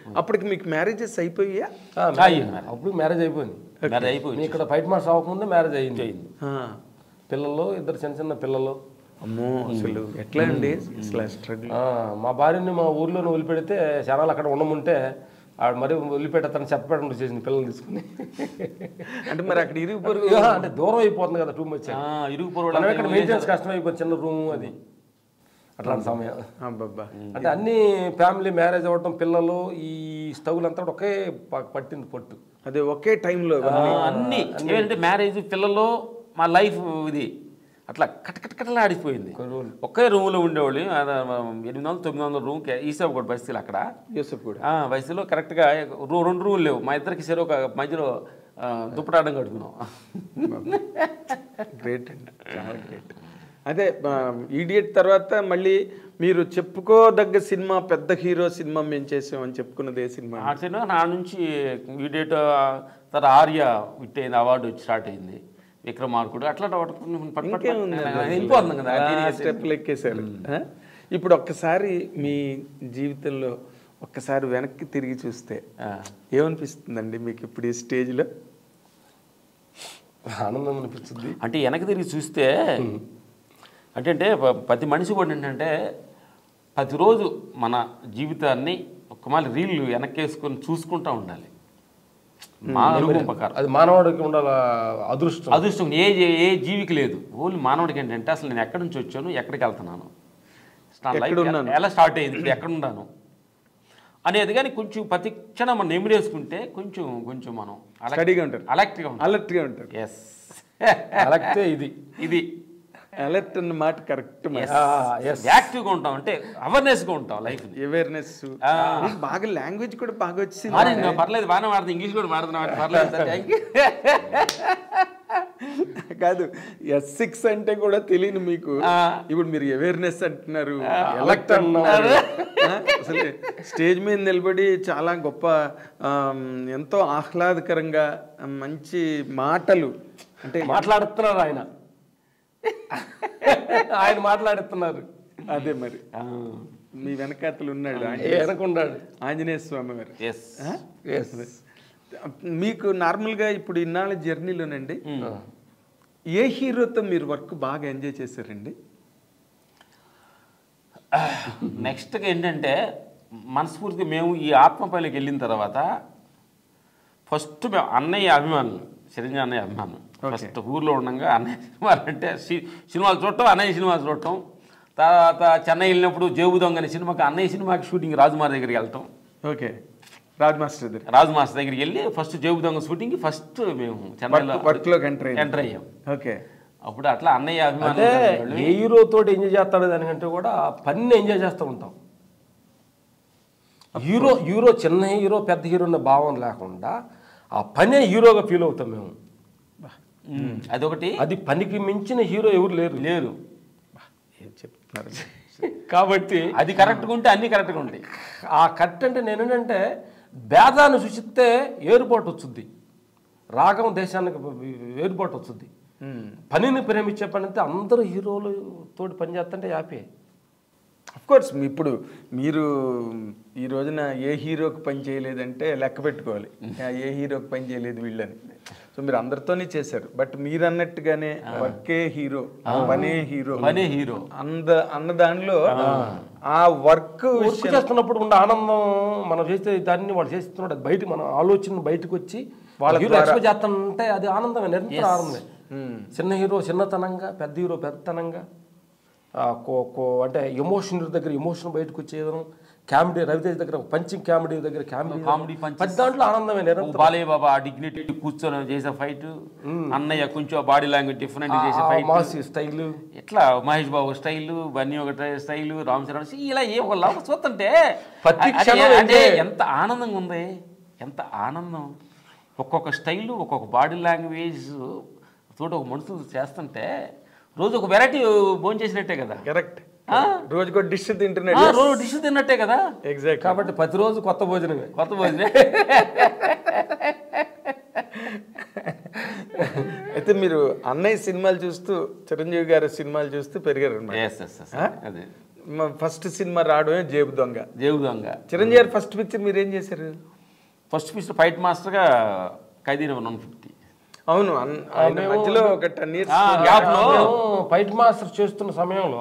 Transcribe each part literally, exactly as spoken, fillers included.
అప్పటికి మీకు మ్యారేజెస్ అయిపోయా? అప్పుడు మ్యారేజ్ అయిపోయింది. మ్యారేజ్ అయిపోయింది. ఇక్కడ ఫైట్ మాస్ అవ్వకముందే మ్యారేజ్ అయ్యింది అయింది పిల్లలు, ఇద్దరు చిన్న చిన్న పిల్లలు. అమ్మో, అసలు ఎట్లా అండి స్ట్రగుల్? మా భార్యని మా ఊర్లోనే వదిలిపెడితే జనాలు అక్కడ ఉండముంటే ఆవిడ మరి వదిలిపెట్టని చెప్పడం చేసింది పిల్లలు తీసుకుని. అంటే మరి అక్కడ ఇరుగు పొరుగు అంటే దూరం అయిపోతుంది కదా, టూ మచ్ ఇరుగు పొరుగు ఇక్కడ మెయింటెనెన్స్ కష్టం అయిపోతుంది, చిన్న రూమ్ అది అట్లాంటి సమయం. అంటే అన్ని ఫ్యామిలీ మ్యారేజ్ అవ్వటం, పిల్లలు, ఈ స్టవ్లు అంతా ఒకే పట్టింది పట్టు. అదే ఒకే టైంలో అన్ని ఏంటంటే మ్యారేజ్, పిల్లలు, మా లైఫ్ ఇది అట్లా కటకటకటలా ఆడిపోయింది. ఒకే రూమ్లో ఉండేవాళ్ళు. ఎనిమిది వందలు తొమ్మిది వందల రూమ్కి ఈసాబ్ కూడా బస్తీలు అక్కడ బస్తీలో కరెక్ట్గా రెండు రూములు లేవు. మా ఇద్దరికి సరే ఒక మధ్యలో దుప్పటాడం కడుకున్నాం. గ్రేట్ అండి, చాలా గ్రేట్. అదే ఈడియట్ తర్వాత మళ్ళీ మీరు చెప్పుకోదగ్గ సినిమా, పెద్ద హీరో సినిమా మేము చేసామని చెప్పుకున్నది ఏ సినిమా? ఆ సినిమా నా నుంచి ఈడియట్ తర్వాత ఆర్య విట్ అయింది, అవార్డు స్టార్ట్ అయింది, విక్రమార్కుడు అట్లా వెళ్ళిపోతుంది కదా, స్టెప్లు ఎక్కేశారు. ఇప్పుడు ఒక్కసారి మీ జీవితంలో ఒక్కసారి వెనక్కి తిరిగి చూస్తే ఏమనిపిస్తుందండి మీకు ఇప్పుడు ఈ స్టేజ్లో? ఆనందం అనిపిస్తుంది. అంటే వెనక్కి తిరిగి చూస్తే అంటే అంటే ప్రతి మనిషి కూడా ఏంటంటే ప్రతిరోజు మన జీవితాన్ని ఒక మళ్ళీ రీల్ వెనక్కేసుకొని చూసుకుంటూ ఉండాలి. అది మానవుడికి ఉండాల అదృష్టం. అదృష్టం ఏ ఏ జీవికి లేదు, ఓన్లీ మానవుడికి ఏంటంటే అసలు నేను ఎక్కడి నుంచి వచ్చాను, ఎక్కడికి వెళ్తున్నాను, ఎలా స్టార్ట్ అయ్యింది, ఇప్పుడు ఎక్కడ ఉన్నాను అనేది కానీ కొంచెం ప్రతి క్షణం మనం నెమిరేసుకుంటే కొంచెం కొంచెం మనం స్టడీగా ఉంటారు, అలర్ట్గా ఉంటాం అలర్ట్గా ఉంటారు. ఎస్, అలర్టే ఇది ఇది అలర్ట్ అన్న మాట కరెక్ట్. యాక్టివ్గా ఉంటాం అంటే అవేర్నెస్గా ఉంటాం, లైఫ్ అవేర్నెస్. బాగా లాంగ్వేజ్ కూడా బాగా వచ్చింది. పర్లేదు, బాగానే మాట్లాడుతుంది, ఇంగ్లీష్ కూడా మాట్లాడుతున్నా, పర్లేదు. కాదు, ఎస్ సిక్స్ అంటే కూడా తెలియదు మీకు, ఇప్పుడు మీరు అవేర్నెస్ అంటున్నారు, ఎలక్ట్ అన్నారు. అసలు స్టేజ్ మీద నిలబడి చాలా గొప్ప, ఎంతో ఆహ్లాదకరంగా మంచి మాటలు అంటే మాట్లాడుతున్నారు ఆయన ఆయన మాట్లాడుతున్నారు. అదే మరి మీ వెనకాతలు ఉన్నాడు, వెనకున్నాడు ఆంజనేయ స్వామి గారు. మీకు నార్మల్గా ఇప్పుడు ఇన్నాళ్ళ జర్నీలోనండి ఏ హీరోతో మీరు వర్క్ బాగా ఎంజాయ్ చేశారండి? నెక్స్ట్గా ఏంటంటే మనస్ఫూర్తిగా మేము ఈ ఆత్మపల్లికి వెళ్ళిన తర్వాత ఫస్ట్ మేము అన్నయ్య అభిమానులు, చిరంజీవి అన్నయ్య అభిమానులు. ఫస్ట్ ఊర్లో ఉండగా అన్నయ్య సినిమాలు అంటే సినిమాలు చూడటం, అన్నయ్య సినిమాలు చూడటం. తర్వాత చెన్నై వెళ్ళినప్పుడు జేబు దొంగ అనే సినిమాకి, అన్నయ్య సినిమాకి షూటింగ్ రాజుమార్ దగ్గరికి వెళ్తాం. ఓకే, రాజ్ మాస్టర్ దగ్గర రాజు మాస్టర్ దగ్గరికి వెళ్ళి ఫస్ట్ జేబు దొంగ షూటింగ్కి ఫస్ట్ మేము చెన్నైలో వర్క్లోకి ఎంటర్ ఎంటర్ అయ్యాం. ఓకే, అప్పుడు అట్లా అన్నయ్య అభిమానులు. ఏ హీరో తోటి ఎంజాయ్ చేస్తాడు దానికంటే కూడా పని ఎంజాయ్ చేస్తూ ఉంటాం. హీరో హీరో చిన్న హీరో పెద్ద హీరో అన్న భావం లేకుండా ఆ పనే హీరోగా ఫీల్ అవుతాం మేము. అదొకటి, అది పనికి మించిన హీరో ఎవరు లేరు లేరు ఏం చెప్తున్నారు కాబట్టి అది కరెక్ట్గా ఉంటే అన్నీ కరెక్ట్గా ఉంటాయి. ఆ కరెక్ట్ అంటే నేనంటే భేదాన్ని సూచిస్తే ఏర్పాటు వచ్చింది, రాగం దేశానికి ఏర్పాటు వచ్చింది. పనిని ప్రేమించే పని అయితే అందరూ హీరోలు తోటి పని చేస్తుంటే హ్యాపీ. అఫ్కోర్స్ ఇప్పుడు మీరు ఈ రోజున ఏ హీరోకి పని చేయలేదంటే లెక్క పెట్టుకోవాలి, ఏ హీరోకి పని చేయలేదు వీళ్ళని. సో మీరు అందరితోనే చేశారు, బట్ మీరు అన్నట్టుగానే వర్కే హీరో, పనే హీరో, పనే హీరో అంద అన్న దానిలో ఆ వర్క్ చేస్తున్నప్పుడు ఉన్న ఆనందం, మనం చేస్తే దాన్ని వాళ్ళు చేస్తున్నాడు, అది బయట మన ఆలోచన బయటకు వచ్చి వాళ్ళ హీరో ఎక్స్పెక్ట్ చేస్తానంటే అది ఆనందమే, నిరంతర ఆనందమే. చిన్న హీరో చిన్నతనంగా, పెద్ద హీరో పెద్దతనంగా, అంటే ఎమోషన్ దగ్గర ఎమోషన్ బయటకు వచ్చేయడం, కామెడీ రవితేజ్ దగ్గర పంచింగ్ కామెడీ దగ్గర కామెడీ కామెడీ పంచ్ దాంట్లో ఆనందమే. బాలయ్య బాబా డిగ్నిటీ కూర్చొని చేసే ఫైట్, అన్నయ్య కొంచెం బాడీ లాంగ్వేజ్ డిఫరెంట్ చేసే ఫైట్, మాసి స్టైల్, ఇట్లా మహేష్ బాబు స్టైల్, బన్నీ ఒక స్టైల్, రామ్ చరణ్ ఇలా ఏ ఒక లవ్ చూస్తుంటే అంటే ఎంత ఆనందంగా ఉంది, ఎంత ఆనందం. ఒక్కొక్క స్టైలు, ఒక్కొక్క బాడీ లాంగ్వేజ్ తోటి ఒక మనుషులు చేస్తుంటే రోజు ఒక వెరైటీ భోజనం చేసినట్టే కదా. కరెక్ట్, రోజుకో డిష్ తింటున్నట్టు, రోజు డిష్ తిన్నట్టే కదా. ఎగ్జాక్ట్, కాబట్టి ప్రతిరోజు కొత్త భోజనమే, కొత్త భోజనమే. అయితే మీరు అన్నయ్య సినిమాలు చూస్తూ, చిరంజీవి గారి సినిమాలు చూస్తూ పెరిగారు అన్నమాట. అదే ఫస్ట్ సినిమా రావడమే జేబు దొంగ. జేబు దొంగ. చిరంజీవి గారు ఫస్ట్ పిక్చర్ మీరు ఏం చేశారు? ఫస్ట్ పిక్చర్ ఫైట్ మాస్టర్గా ఖైదీ నెంబర్ వన్ ఫిఫ్టీ. అవును, ఆయన మధ్యలో ఒక టెన్ ఇయర్స్ ఫైట్ మాస్టర్ చేస్తున్న సమయంలో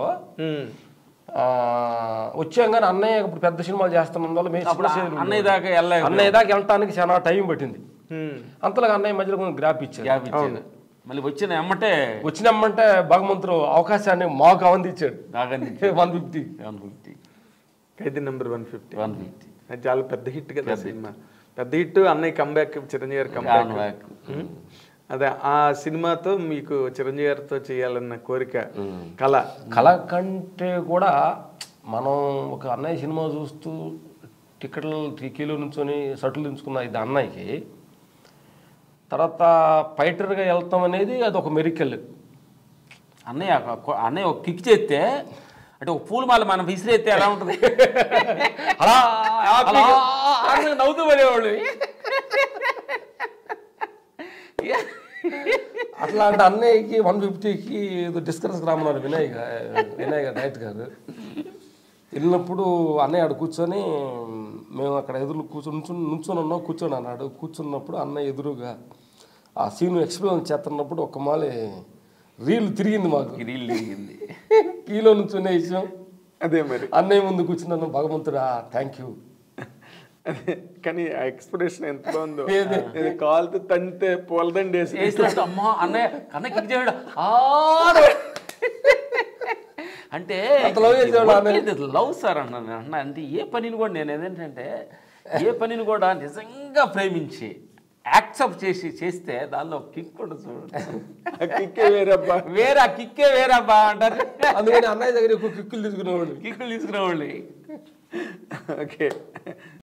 వచ్చాం కానీ అన్నయ్య ఇప్పుడు పెద్ద సినిమాలు చేస్తున్నందువల్ల మేము అన్నయ్య దాకా వెళ్ళ అన్నయ్య దాకా వెళ్ళటానికి చాలా టైం పట్టింది. అంతలోగా అన్నయ్య మధ్యలో కొంచెం గ్రాప్ ఇచ్చారు. గ్యాప్ ఇచ్చాడు. మళ్ళీ వచ్చిన ఎమ్మటే వచ్చినమ్మంటే భగవంతుడు అవకాశాన్ని మాకు అవందించాడు. One fifty one fifty Khaidi number one fifty one fifty అది చాలా పెద్ద హిట్ కదా సినిమా. పెద్ద హిట్. అన్నయ్య కంబ్యాక్, చిరంజీవి గారు కంబ్యాక్. అదే ఆ సినిమాతో మీకు చిరంజీవి గారితో చేయాలన్న కోరిక, కళ. కళ కంటే కూడా మనం ఒక అన్నయ్య సినిమా చూస్తూ టికెట్లు టికీలో నుంచొని షర్ట్లు దించుకున్న ఇది అన్నయ్యకి, తర్వాత ఫైటర్గా వెళ్తాం అనేది అది ఒక మెరికల్. అన్నయ్య అన్నయ్య ఒక కిక్ చేస్తే అంటే ఒక పూల మాల మనం విసిరేస్తే ఎలా ఉంటుంది, అలా నవ్వుతూ పడేవాళ్ళు. అట్లాంటి అన్నయ్యకి వన్ ఫిఫ్టీకి ఏదో డిస్కస్ రామన్నారు వినయ్ వినయ్ గారు డైరెక్ట్ గారు. వెళ్ళినప్పుడు అన్నయ్య ఆడ కూర్చొని మేము అక్కడ ఎదురు కూర్చొని నుంచొని ఉన్నాం, కూర్చొని అన్నాడు. కూర్చున్నప్పుడు అన్నయ్య ఎదురుగా ఆ సీన్ ఎక్స్పీరియన్స్ చేస్తున్నప్పుడు ఒక మాలి రీల్ తిరిగింది మాకు. రీల్ తిరిగింది. కీలో నుంచునే విషయం అదే మరి. అన్నయ్య ముందు కూర్చున్నాను, భగవంతుడా థ్యాంక్ యూ. కానీ ఆ ఎక్స్ప్రెషన్ ఎంత బాగుందో, కాల్తో తంతే పూలదండి వేసి అమ్మా అన్నయ్య అన్నయ్య కిక్ చేయడు అంటే లవ్ సార్ అన్నాను. అన్న అంటే ఏ పనిని కూడా నేను ఏదేంటంటే ఏ పనిని కూడా నిజంగా ప్రేమించి యాక్సెప్ట్ చేసి చేస్తే దానిలో కిక్ కూడా చూడండి. కిక్కే వేరబ్బా, వేరే ఆ కిక్కే వేరబ్బా అంటారు. అందుకని అన్నయ్య దగ్గర కిక్కులు తీసుకునేవాళ్ళు కిక్కులు తీసుకునేవాళ్ళు. ఓకే.